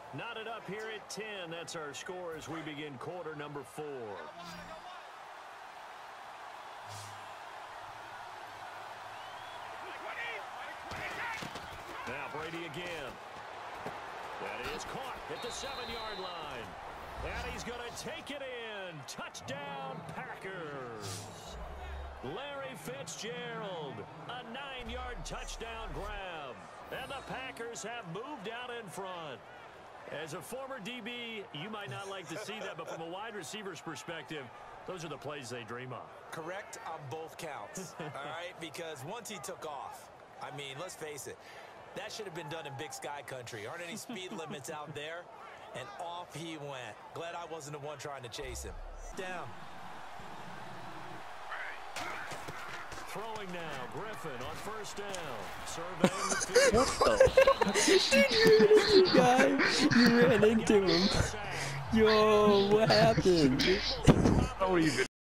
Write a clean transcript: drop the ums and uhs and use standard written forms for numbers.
Knotted up here at 10. That's our score as we begin quarter number 4. Now Brady again. That is caught at the 7-yard line. And he's going to take it in. Touchdown, Packers. Larry Fitzgerald, a 9-yard touchdown grab. And the Packers have moved out in front. As a former DB, you might not like to see that, but from a wide receiver's perspective, those are the plays they dream of. Correct on both counts, all right? Because once he took off, I mean, let's face it, that should have been done in Big Sky country. Aren't any speed limits out there? And off he went. Glad I wasn't the one trying to chase him. Down. Throwing now, Griffin on first down. Surveying the field. What the fuck? Did you guy? You ran into him. Yo, what happened? How are you?